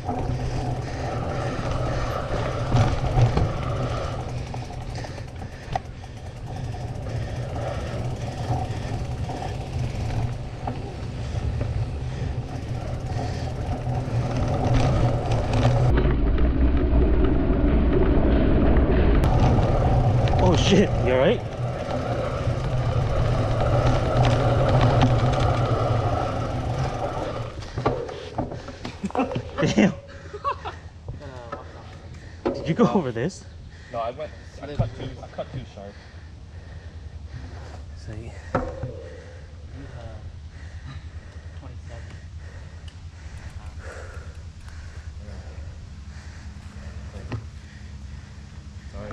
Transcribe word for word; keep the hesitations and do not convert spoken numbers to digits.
Oh shit, you alright? Damn. Did you go over this? No, I went, I cut too, I cut too sharp. See.